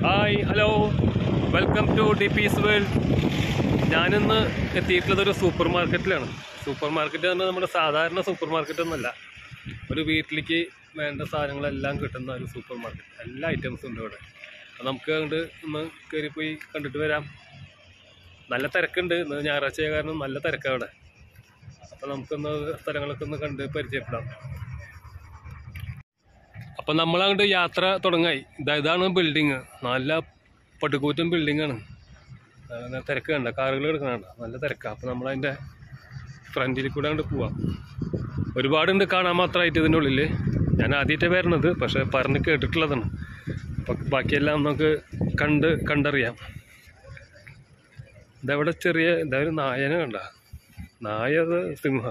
Hi hello welcome to DP's world. ഞാനിന്ന് എത്തിയിട്ടുള്ളത് ഒരു സൂപ്പർ മാർക്കറ്റിലാണ്. സൂപ്പർ മാർക്കറ്റ് തന്നെ നമ്മുടെ സാധാരണ സൂപ്പർ മാർക്കറ്റൊന്നുമല്ല, ഒരു വീട്ടിലേക്ക് വേണ്ട സാധനങ്ങളെല്ലാം കിട്ടുന്ന ഒരു സൂപ്പർ മാർക്കറ്റ്. എല്ലാ ഐറ്റംസും ഉണ്ട് ഇവിടെ. അപ്പോൾ നമുക്ക് അങ്ങോട്ട് ഒന്ന് കയറിപ്പോയി കണ്ടിട്ട് വരാം. നല്ല തിരക്കുണ്ട്, ഇന്ന് ഞായറാഴ്ച കാരണം നല്ല തിരക്കാണ് ഇവിടെ. അപ്പോൾ നമുക്കൊന്ന് സ്ഥലങ്ങളൊക്കെ ഒന്ന് കണ്ട് പരിചയപ്പെടാം. അപ്പം നമ്മളങ്ങോട്ട് യാത്ര തുടങ്ങായി. ഇതാണ് ബിൽഡിങ്, നല്ല പടുകൂറ്റൻ ബിൽഡിങ്ങാണ്. തിരക്ക് കണ്ട, കാറുകൾ കിടക്കണണ്ട, നല്ല തിരക്കാണ്. അപ്പം നമ്മളതിൻ്റെ ഫ്രണ്ടിൽ കൂടെ അങ്ങോട്ട് പോവാം. ഒരുപാടുണ്ട് കാണാൻ മാത്രമായിട്ട് ഇതിൻ്റെ ഉള്ളിൽ. ഞാൻ ആദ്യമായിട്ടാണ് വരുന്നത്, പക്ഷേ പറഞ്ഞ് കേട്ടിട്ടുള്ളതാണ്. അപ്പം ബാക്കിയെല്ലാം നമുക്ക് കണ്ടറിയാം. ഇതവിടെ ഇതൊരു നായനെ കണ്ട, നായ അത് സിംഹ.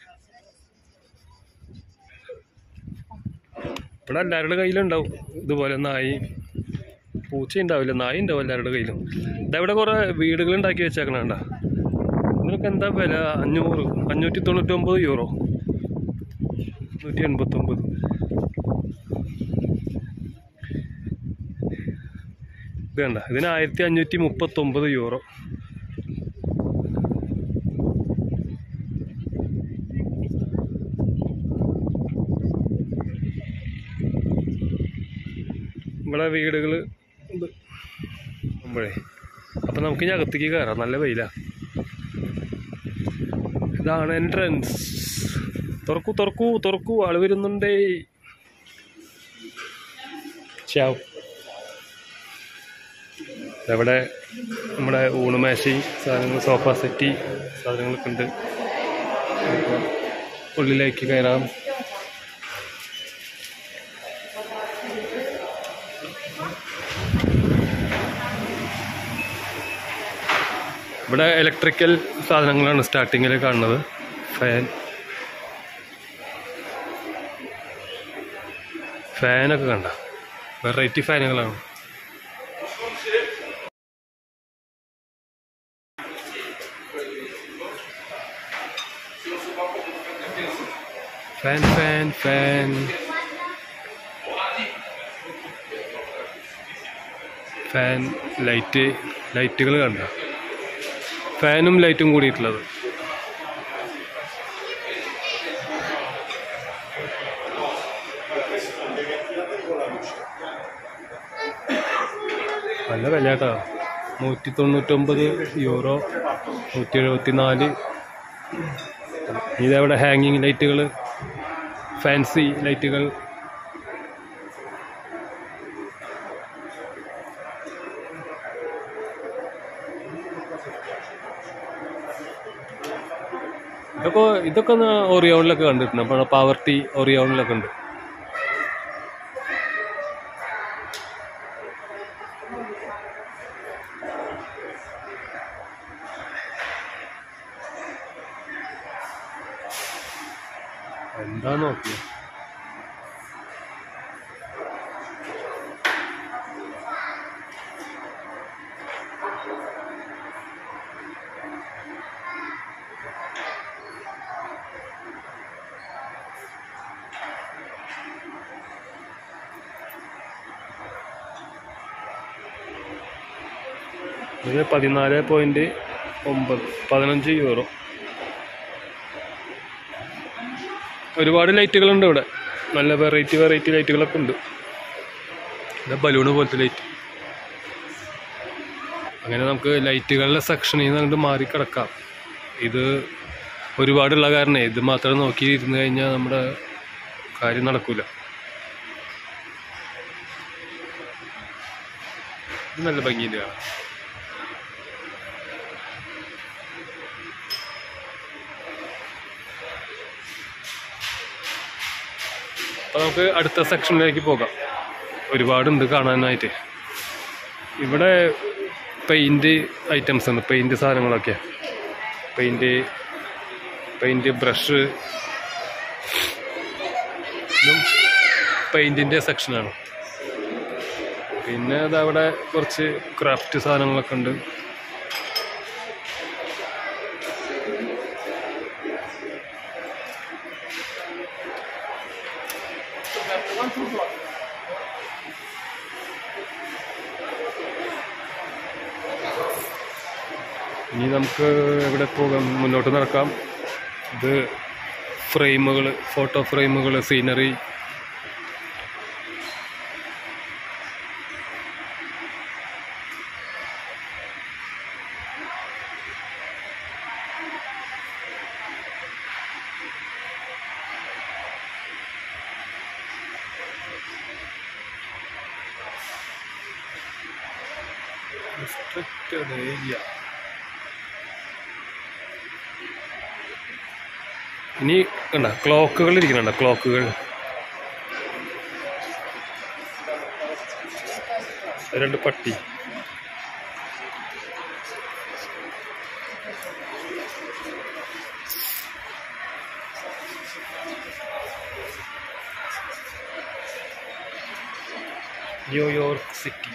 ഇവിടെ എല്ലാവരുടെ കയ്യിലുണ്ടാവും ഇതുപോലെ നായി. പൂച്ച ഉണ്ടാവില്ല, നായി ഉണ്ടാവും എല്ലാവരുടെ കയ്യിലും. ഇതവിടെ കുറേ വീടുകൾ ഉണ്ടാക്കി വെച്ചേക്കണണ്ട. ഇതിനൊക്കെ എന്താ വില? 599 യൂറോ, 189. ഇത് കണ്ട, ഇതിന് 1539 യൂറോ. ഇവിടെ വീടുകൾ ഉണ്ട് നമ്മളെ. അപ്പം നമുക്ക് ഇനി അകത്തേക്ക് കയറാം, നല്ല വെയിലാണ്. ഇതാണ് എൻട്രൻസ്. തുറക്കൂ തുറക്കൂ തുറക്കൂ, ആള് വരുന്നുണ്ടേ. ചാവ്. ഇവിടെ നമ്മുടെ ഊണുമേശി സാധനങ്ങൾ, സോഫ സെറ്റി സാധനങ്ങളൊക്കെ ഉണ്ട്. ഉള്ളിലേക്ക് കയറാം. ഇവിടെ ഇലക്ട്രിക്കൽ സാധനങ്ങളാണ് സ്റ്റാർട്ടിങ്ങിൽ കാണുന്നത്. ഫാനൊക്കെ കണ്ട, വെറൈറ്റി ഫാനുകളാണ്. ഫാൻ ഫാൻ ഫാൻ ഫാൻ ലൈറ്റുകൾ കണ്ട, ഫാനും ലൈറ്റും കൂടിയിട്ടുള്ളത്. നല്ല വില കേട്ടോ, 199 യൂറോ, 174. ഇതവിടെ ഹാങ്ങിങ് ലൈറ്റുകൾ, ഫാൻസി ലൈറ്റുകൾ. ഇതൊക്കെ ഒന്ന് ഓറിയോണിലൊക്കെ കണ്ടിട്ടുണ്ട്. അപ്പോൾ പാവർട്ടി ഓറിയോണിലൊക്കെ ഉണ്ട്. എന്താ നോക്കി. ഇത് 14.9, 15 യൂറോ. ഒരുപാട് ലൈറ്റുകളുണ്ട് ഇവിടെ, നല്ല വെറൈറ്റി ലൈറ്റുകളൊക്കെ ഉണ്ട്. ഇത് ബലൂണ് പോലത്തെ ലൈറ്റ്. അങ്ങനെ നമുക്ക് ലൈറ്റുകളുടെ സെക്ഷനിൽ നിന്ന് അങ്ങോട്ട് മാറി കിടക്കാം. ഇത് ഒരുപാടുള്ള കാരണേ ഇത് മാത്രം നോക്കി ഇരുന്ന് കഴിഞ്ഞാൽ നമ്മുടെ കാര്യം നടക്കൂല. ഇത് നല്ല ഭംഗിയില്ല. അപ്പോൾ നമുക്ക് അടുത്ത സെക്ഷനിലേക്ക് പോകാം. ഒരുപാടുണ്ട് കാണാനായിട്ട്. ഇവിടെ പെയിൻറ് ഐറ്റംസ് ഉണ്ട്, പെയിൻറ് സാധനങ്ങളൊക്കെ. പെയിൻറ് ബ്രഷ്, ഇതും പെയിൻറ്റിൻ്റെ സെക്ഷനാണ്. പിന്നെ അതവിടെ കുറച്ച് ക്രാഫ്റ്റ് സാധനങ്ങളൊക്കെ ഉണ്ട്. ഇനി നമുക്ക് എവിടെ പോകാം, മുന്നോട്ട് നടക്കാം. ഇത് ഫ്രെയിമുകൾ, ഫോട്ടോ ഫ്രെയിമുകൾ, സീനറി. Restricted area. ഇനി കണ്ട ക്ലോക്കുകൾ ഇരിക്കുന്നുണ്ട്, ക്ലോക്കുകൾ. രണ്ട് പട്ടി. New York city.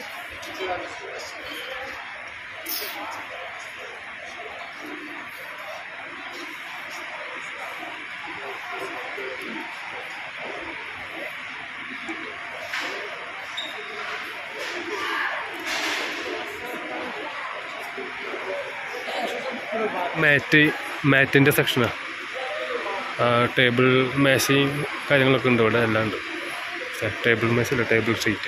മാറ്റിൻ്റെ സെക്ഷനാണ്. ടേബിൾ മേശയും കാര്യങ്ങളൊക്കെ ഉണ്ട് ഇവിടെ, എല്ലാം ഉണ്ട്. ടേബിൾ മേശയില്ല, ടേബിൾ ഷീറ്റ്.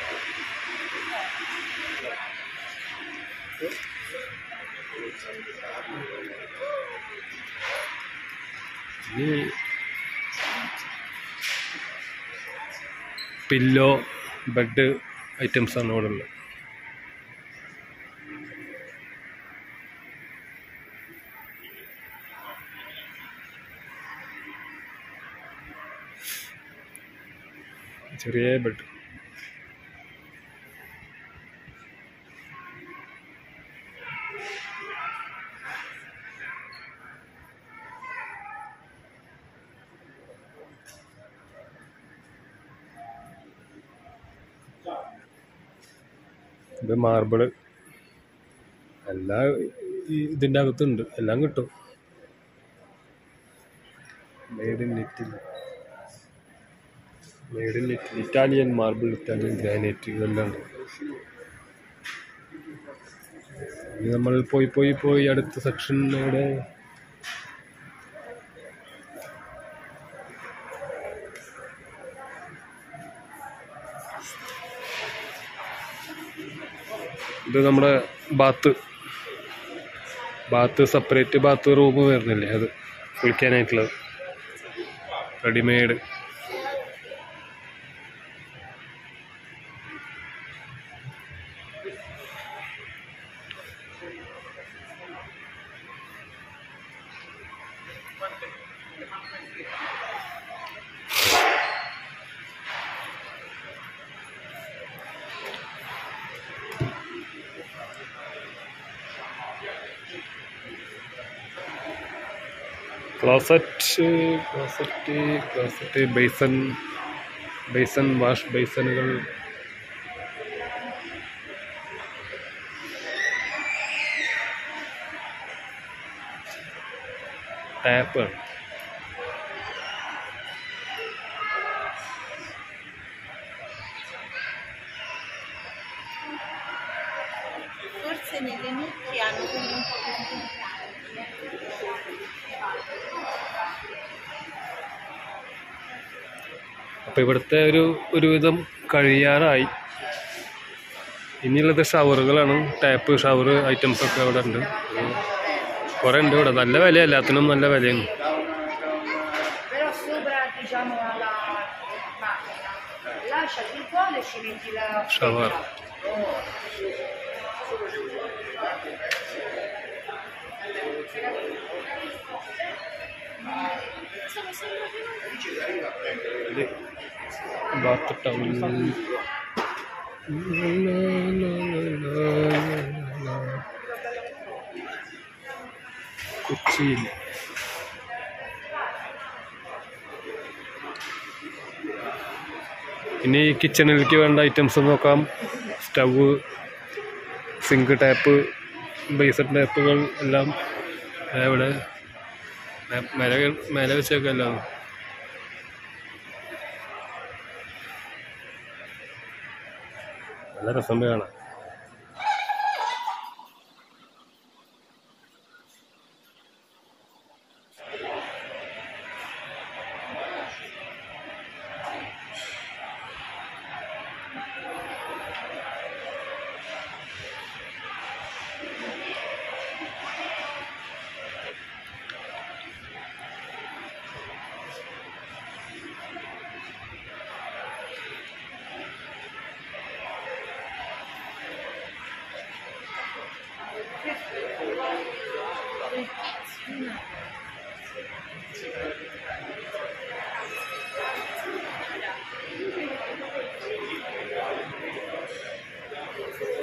ഇനി പില്ലോ, ബെഡ് ഐറ്റംസാണ് ഇവിടെ ഉള്ളത്. ചെറിയ ബെഡ്. ഇത് മാർബിള്. എല്ലാം ഇതിൻ്റെ അകത്തുണ്ട്, എല്ലാം കിട്ടും. Made in Italy, Italian marble, Italian granite, ഇതെല്ലാം ഉണ്ട്. ഇനി നമ്മൾ പോയി അടുത്ത സെക്ഷനിലൂടെ ഇത് നമ്മുടെ ബാത്ത് സെപ്പറേറ്റ് ബാത്ത് റൂം വരുന്നില്ലേ, അത് കുളിക്കാനായിട്ടുള്ളത് റെഡിമെയ്ഡ്. ക്ലോസറ്റ്, ബേസൺ, വാഷ് ബേസനുകൾ. Tap. Forse nelle nicchie hanno quelli un po' più അപ്പോൾ ഇവിടുത്തെ ഒരുവിധം കഴിയാറായി. ഇനിയുള്ളത് ഷവറുകളാണ്. ടാപ്പ്, ഷവർ ഐറ്റംസൊക്കെ അവിടെ ഉണ്ട്. കുറേ ഉണ്ട് ഇവിടെ. നല്ല വില, എല്ലാത്തിനും നല്ല വിലയാണ്. ഷവർ. Bath towel. കൊച്ചിയിൽ ഇനി കിച്ചണിലേക്ക് വേണ്ട ഐറ്റംസ് നോക്കാം. സ്റ്റവ്, സിങ്ക് ടാപ്പ്, ബേസൺ ടാപ്പുകൾ എല്ലാം ഇവിടെ മേലെ വെച്ചേക്കല്ലോ. നല്ല രസം കാണാം.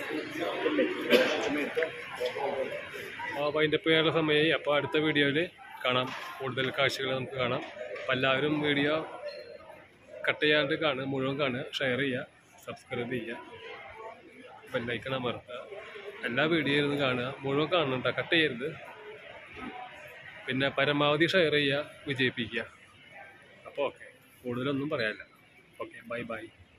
വൈൻഡപ്പ് ചെയ്യാനുള്ള സമയമായി. അപ്പോൾ അടുത്ത വീഡിയോയിൽ കാണാം, കൂടുതൽ കാഴ്ചകൾ നമുക്ക് കാണാം. അപ്പോൾ എല്ലാവരും വീഡിയോ കട്ട് ചെയ്യാണ്ട് കാണുക, മുഴുവൻ കാണുക, ഷെയർ ചെയ്യുക, സബ്സ്ക്രൈബ് ചെയ്യുക, ബെല്ലൈക്കൺ അമർത്തുക. എല്ലാ വീഡിയോയിൽ നിന്ന് കാണുക, മുഴുവൻ കാണുന്നുണ്ടോ, കട്ട് ചെയ്യരുത്. പിന്നെ പരമാവധി ഷെയർ ചെയ്യുക, വിജയിപ്പിക്കുക. അപ്പോൾ ഓക്കെ, കൂടുതലൊന്നും പറയാനില്ല. Okay, bye by.